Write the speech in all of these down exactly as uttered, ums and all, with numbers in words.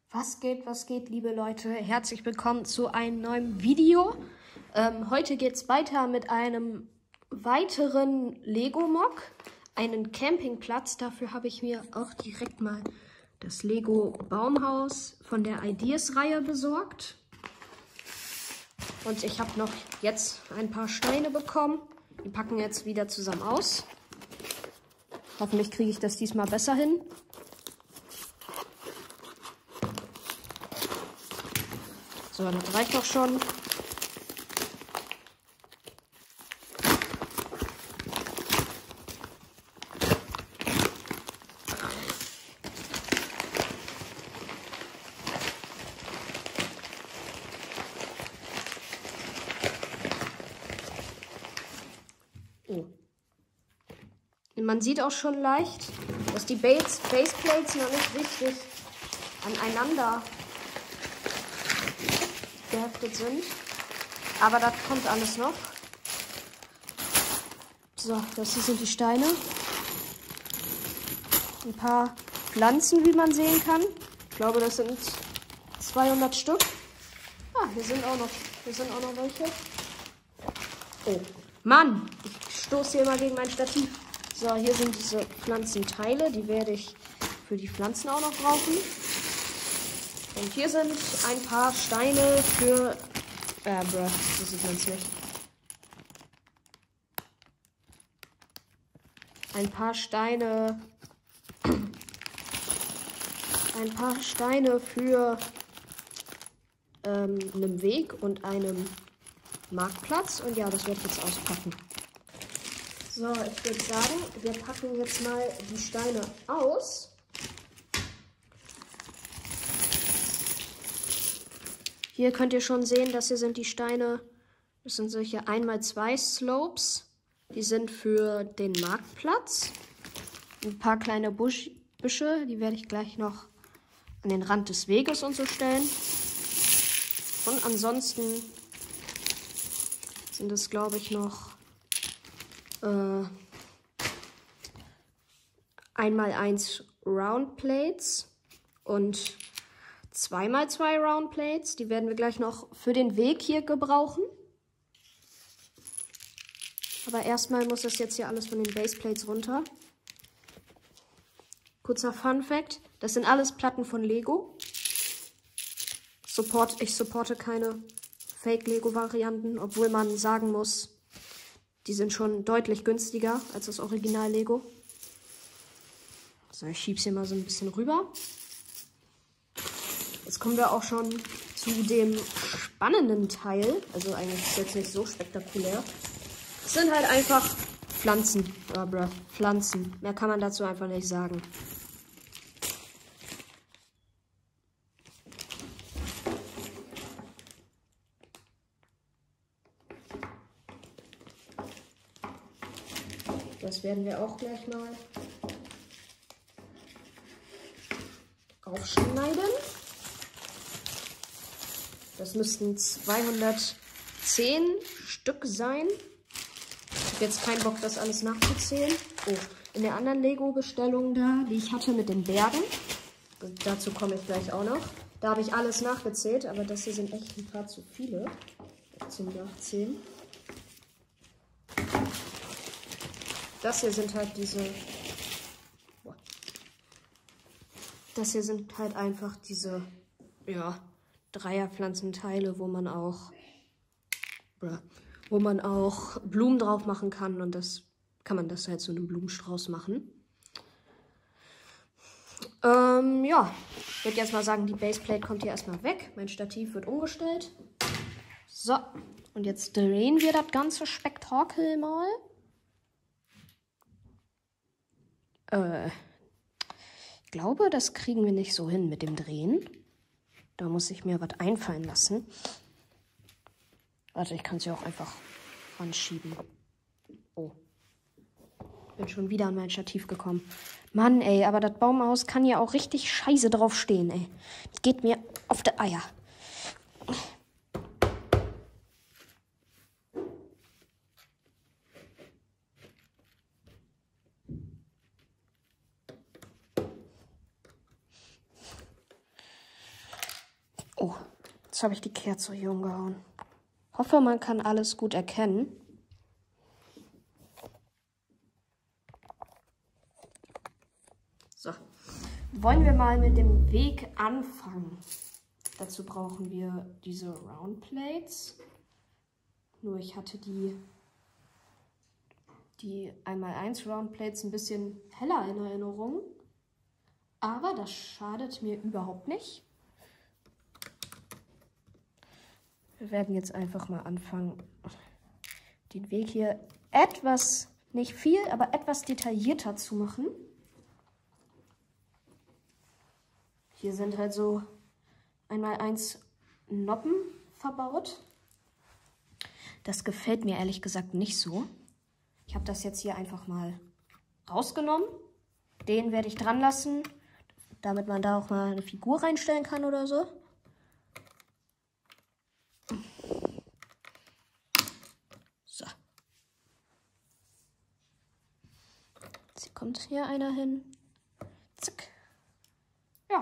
Was geht, was geht, liebe Leute? Herzlich willkommen zu einem neuen Video. Ähm, heute geht es weiter mit einem weiteren Lego-Mock, einen Campingplatz. Dafür habe ich mir auch direkt mal das Lego-Baumhaus von der Ideas-Reihe besorgt. Und ich habe noch jetzt ein paar Steine bekommen. Die packen jetzt wieder zusammen aus. Hoffentlich kriege ich das diesmal besser hin. So, das reicht doch schon. Oh. Und man sieht auch schon leicht, dass die Base, Baseplates noch nicht richtig aneinander geheftet sind. Aber das kommt alles noch. So, das hier sind die Steine. Ein paar Pflanzen, wie man sehen kann. Ich glaube, das sind zweihundert Stück. Ah, hier sind auch noch, hier sind auch noch welche. Oh, Mann! Ich stoße hier mal gegen mein Stativ. So, hier sind diese Pflanzenteile. Die werde ich für die Pflanzen auch noch brauchen. Und hier sind ein paar Steine für... Äh, bruh, so sieht man es nicht. Ein paar Steine... Ein paar Steine für ähm, einen Weg und einem Marktplatz. Und ja, das werde ich jetzt auspacken. So, ich würde sagen, wir packen jetzt mal die Steine aus. Hier könnt ihr schon sehen, dass hier sind die Steine, das sind solche eins mal zwei Slopes. Die sind für den Marktplatz. Ein paar kleine Busch, Büsche, die werde ich gleich noch an den Rand des Weges und so stellen. Und ansonsten sind es, glaube ich, noch äh, eins mal eins Round Plates und zwei mal zwei Round Plates. Die werden wir gleich noch für den Weg hier gebrauchen. Aber erstmal muss das jetzt hier alles von den Baseplates runter. Kurzer Fun Fact: Das sind alles Platten von Lego. Support, ich supporte keine Fake-Lego-Varianten, obwohl man sagen muss, die sind schon deutlich günstiger als das Original Lego. So, ich schiebe es hier mal so ein bisschen rüber. Jetzt kommen wir auch schon zu dem spannenden Teil. Also eigentlich ist es jetzt nicht so spektakulär. Es sind halt einfach Pflanzen. Oh, bruh, Pflanzen. Mehr kann man dazu einfach nicht sagen. Das werden wir auch gleich mal aufschneiden. Das müssten zweihundertzehn Stück sein. Ich habe jetzt keinen Bock, das alles nachzuzählen. Oh, in der anderen Lego-Bestellung da, die ich hatte mit den Bergen, dazu komme ich gleich auch noch, da habe ich alles nachgezählt, aber das hier sind echt ein paar zu viele zum Nachzählen. Das hier sind halt diese... Das hier sind halt einfach diese, ja, Dreierpflanzenteile, wo man auch, wo man auch Blumen drauf machen kann. Und das kann man das halt so einen Blumenstrauß machen. Ähm, ja, ich würde jetzt mal sagen, die Baseplate kommt hier erstmal weg. Mein Stativ wird umgestellt. So, und jetzt drehen wir das ganze Spektakel mal. Äh, ich glaube, das kriegen wir nicht so hin mit dem Drehen. Da muss ich mir was einfallen lassen. Warte, ich kann es ja auch einfach anschieben. Oh. Bin schon wieder an mein Stativ gekommen. Mann, ey, aber das Baumhaus kann ja auch richtig scheiße drauf stehen, ey. Das geht mir auf die Eier. Oh, jetzt habe ich die Kerze hier umgehauen. Hoffe, man kann alles gut erkennen. So, wollen wir mal mit dem Weg anfangen. Dazu brauchen wir diese Round Plates. Nur ich hatte die, die einmal eins Round Plates ein bisschen heller in Erinnerung. Aber das schadet mir überhaupt nicht. Wir werden jetzt einfach mal anfangen, den Weg hier etwas, nicht viel, aber etwas detaillierter zu machen. Hier sind halt so einmal eins Noppen verbaut. Das gefällt mir ehrlich gesagt nicht so. Ich habe das jetzt hier einfach mal rausgenommen. Den werde ich dran lassen, damit man da auch mal eine Figur reinstellen kann oder so. So. Jetzt kommt hier einer hin. Zack. Ja.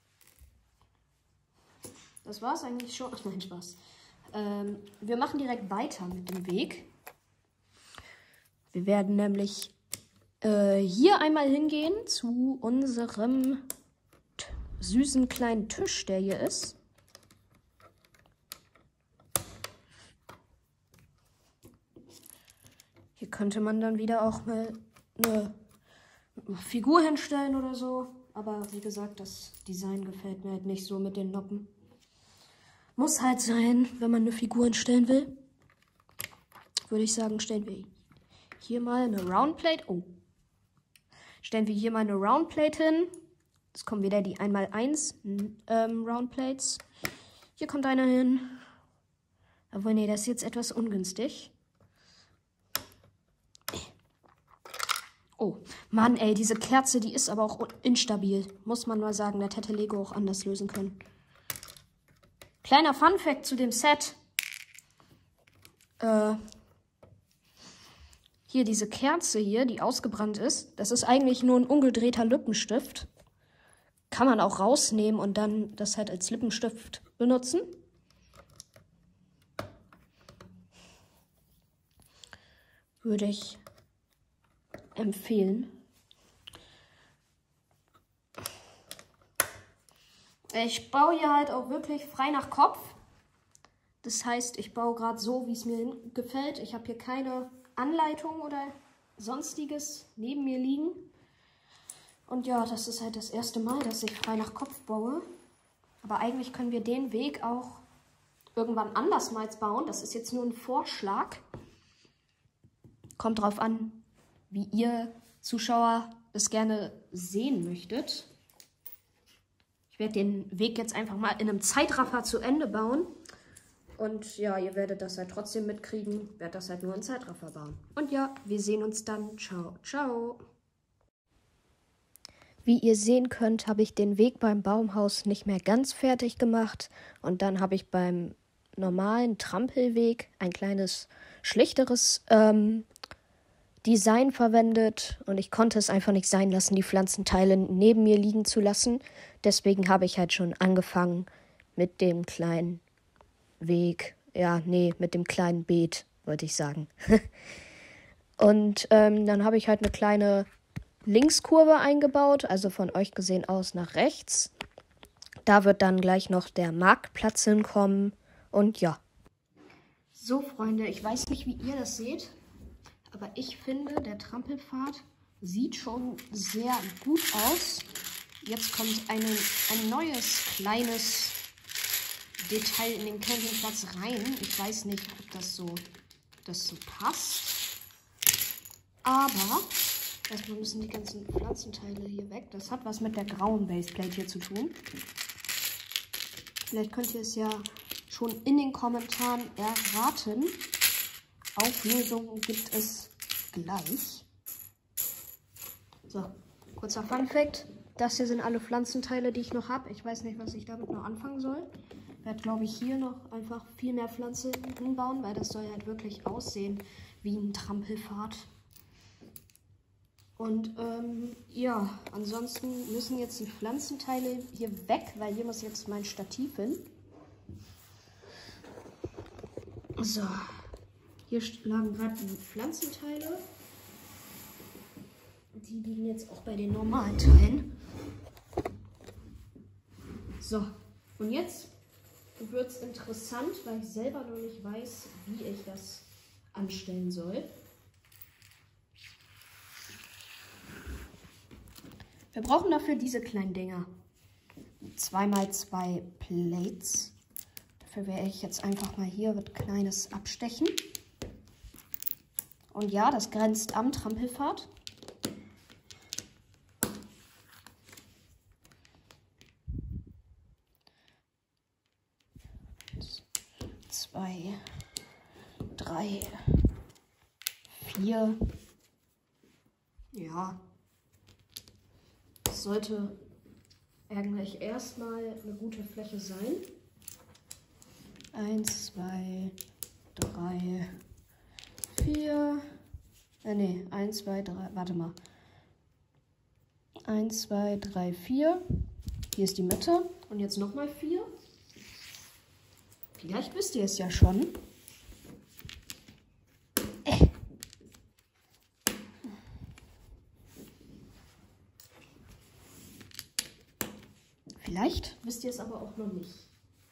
Das war's eigentlich schon. Ach nein, Spaß. Ähm, wir machen direkt weiter mit dem Weg. Wir werden nämlich äh, hier einmal hingehen zu unserem süßen kleinen Tisch, der hier ist. Hier könnte man dann wieder auch mal eine Figur hinstellen oder so. Aber wie gesagt, das Design gefällt mir halt nicht so mit den Noppen. Muss halt sein, wenn man eine Figur hinstellen will. Würde ich sagen, stellen wir hier mal eine Roundplate. Oh. Stellen wir hier mal eine Roundplate hin. Jetzt kommen wieder die eins mal eins ähm, Roundplates. Hier kommt einer hin. Aber nee, das ist jetzt etwas ungünstig. Oh, Mann, ey, diese Kerze, die ist aber auch instabil. Muss man mal sagen, das hätte Lego auch anders lösen können. Kleiner Funfact zu dem Set. Äh, hier diese Kerze hier, die ausgebrannt ist. Das ist eigentlich nur ein umgedrehter Lippenstift. Kann man auch rausnehmen und dann das halt als Lippenstift benutzen. Würde ich empfehlen. Ich baue hier halt auch wirklich frei nach Kopf. Das heißt, ich baue gerade so, wie es mir gefällt. Ich habe hier keine Anleitung oder sonstiges neben mir liegen. Und ja, das ist halt das erste Mal, dass ich frei nach Kopf baue. Aber eigentlich können wir den Weg auch irgendwann andersmals bauen. Das ist jetzt nur ein Vorschlag. Kommt drauf an, wie ihr Zuschauer es gerne sehen möchtet. Ich werde den Weg jetzt einfach mal in einem Zeitraffer zu Ende bauen. Und ja, ihr werdet das halt trotzdem mitkriegen. Ich werde das halt nur in Zeitraffer bauen. Und ja, wir sehen uns dann. Ciao, ciao. Wie ihr sehen könnt, habe ich den Weg beim Baumhaus nicht mehr ganz fertig gemacht. Und dann habe ich beim normalen Trampelweg ein kleines, schlichteres ähm, Design verwendet. Und ich konnte es einfach nicht sein lassen, die Pflanzenteile neben mir liegen zu lassen. Deswegen habe ich halt schon angefangen mit dem kleinen Weg. Ja, nee, mit dem kleinen Beet, wollte ich sagen. Und ähm, dann habe ich halt eine kleine Linkskurve eingebaut, also von euch gesehen aus nach rechts. Da wird dann gleich noch der Marktplatz hinkommen. Und ja. So, Freunde, ich weiß nicht, wie ihr das seht, aber ich finde, der Trampelpfad sieht schon sehr gut aus. Jetzt kommt eine, ein neues, kleines Detail in den Campingplatz rein. Ich weiß nicht, ob das so, das so passt. Aber erstmal müssen die ganzen Pflanzenteile hier weg. Das hat was mit der grauen Baseplate hier zu tun. Vielleicht könnt ihr es ja schon in den Kommentaren erraten. Auflösung gibt es gleich. So, kurzer Funfact. Das hier sind alle Pflanzenteile, die ich noch habe. Ich weiß nicht, was ich damit noch anfangen soll. Ich werde, glaube ich, hier noch einfach viel mehr Pflanzen hinbauen, weil das soll halt wirklich aussehen wie ein Trampelpfad. Und ähm, ja, ansonsten müssen jetzt die Pflanzenteile hier weg, weil hier muss jetzt mein Stativ hin. So, hier lagen gerade die Pflanzenteile. Die liegen jetzt auch bei den normalen Teilen. So, und jetzt wird es interessant, weil ich selber noch nicht weiß, wie ich das anstellen soll. Wir brauchen dafür diese kleinen Dinger. zwei mal zwei Plates. Dafür werde ich jetzt einfach mal hier was Kleines abstechen. Und ja, das grenzt am Trampelpfad. Zwei, drei, vier. Ja. Das sollte eigentlich erstmal eine gute Fläche sein. Eins, zwei, drei, vier. Äh, nee, eins, zwei, drei. Warte mal. Eins, zwei, drei, vier. Hier ist die Mitte. Und jetzt nochmal vier. Vielleicht wisst ihr es ja schon. Äh. Vielleicht wisst ihr es aber auch noch nicht.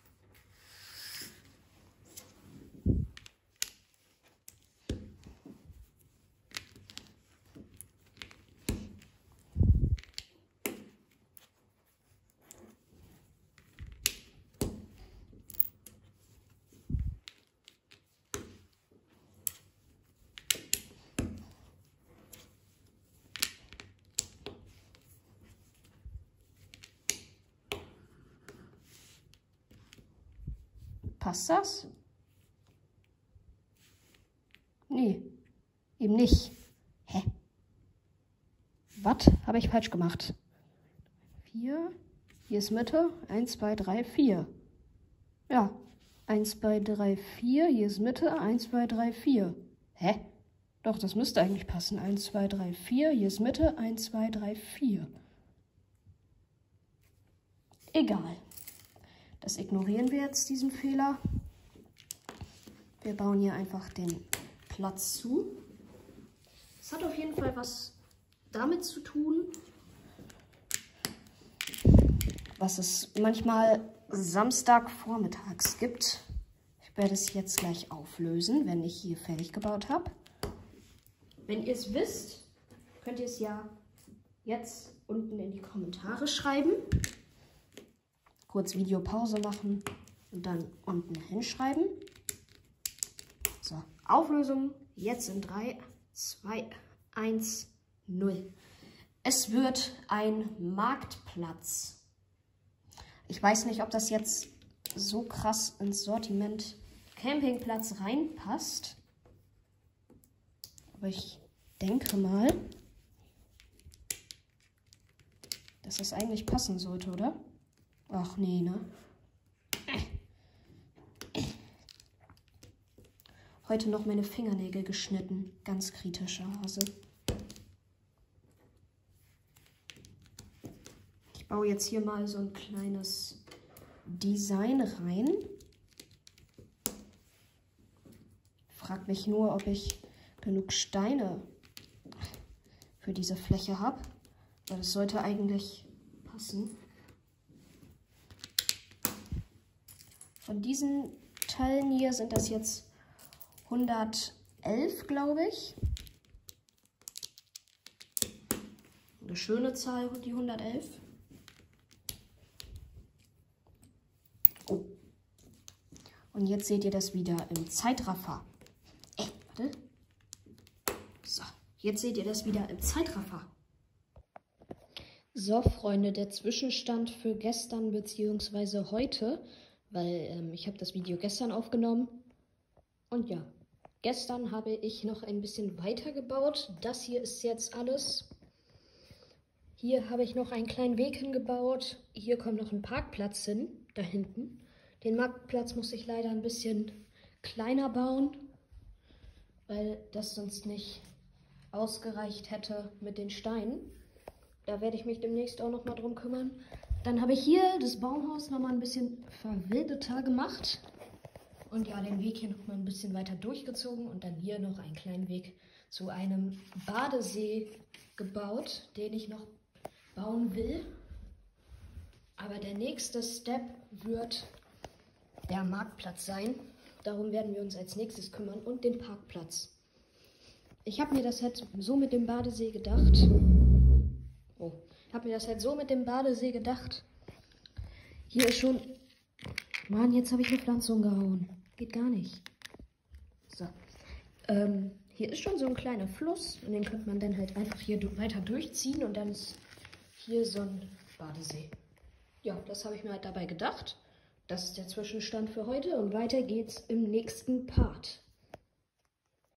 Passt das? Nee, eben nicht. Hä? Was habe ich falsch gemacht? Vier. Hier ist Mitte. Eins, zwei, drei, vier. Ja. Eins, zwei, drei, vier. Hier ist Mitte. Eins, zwei, drei, vier. Hä? Doch, das müsste eigentlich passen. Eins, zwei, drei, vier. Hier ist Mitte. Eins, zwei, drei, vier. Egal. Das ignorieren wir jetzt, diesen Fehler. Wir bauen hier einfach den Platz zu. Es hat auf jeden Fall was damit zu tun, was es manchmal Samstagvormittags gibt. Ich werde es jetzt gleich auflösen, wenn ich hier fertig gebaut habe. Wenn ihr es wisst, könnt ihr es ja jetzt unten in die Kommentare schreiben. Kurz Videopause machen und dann unten hinschreiben. So, Auflösung jetzt in drei, zwei, eins, null. Es wird ein Marktplatz. Ich weiß nicht, ob das jetzt so krass ins Sortiment Campingplatz reinpasst. Aber ich denke mal, dass das eigentlich passen sollte, oder? Ach nee, ne? Heute noch meine Fingernägel geschnitten. Ganz kritischer Hase. Ich baue jetzt hier mal so ein kleines Design rein. Frag mich nur, ob ich genug Steine für diese Fläche habe. Weil das sollte eigentlich passen. Von diesen Teilen hier sind das jetzt hundertelf, glaube ich. Eine schöne Zahl, die hundertelf. Oh. Und jetzt seht ihr das wieder im Zeitraffer. Ey, warte. So, jetzt seht ihr das wieder im Zeitraffer. So, Freunde, der Zwischenstand für gestern bzw. heute, weil ähm, ich habe das Video gestern aufgenommen. Und ja, gestern habe ich noch ein bisschen weiter gebaut. Das hier ist jetzt alles. Hier habe ich noch einen kleinen Weg hingebaut. Hier kommt noch ein Parkplatz hin, da hinten. Den Marktplatz muss ich leider ein bisschen kleiner bauen, weil das sonst nicht ausgereicht hätte mit den Steinen. Da werde ich mich demnächst auch noch mal drum kümmern. Dann habe ich hier das Baumhaus noch mal ein bisschen verwilderter gemacht. Und ja, den Weg hier noch mal ein bisschen weiter durchgezogen und dann hier noch einen kleinen Weg zu einem Badesee gebaut, den ich noch bauen will. Aber der nächste Step wird der Marktplatz sein. Darum werden wir uns als nächstes kümmern und den Parkplatz. Ich habe mir das jetzt so mit dem Badesee gedacht. Oh, ich habe mir das jetzt so mit dem Badesee gedacht. Hier ist schon... Mann, jetzt habe ich eine Pflanze umgehauen. Geht gar nicht. So. Ähm, hier ist schon so ein kleiner Fluss und den könnte man dann halt einfach hier weiter durchziehen und dann ist hier so ein Badesee. Ja, das habe ich mir halt dabei gedacht. Das ist der Zwischenstand für heute und weiter geht's im nächsten Part.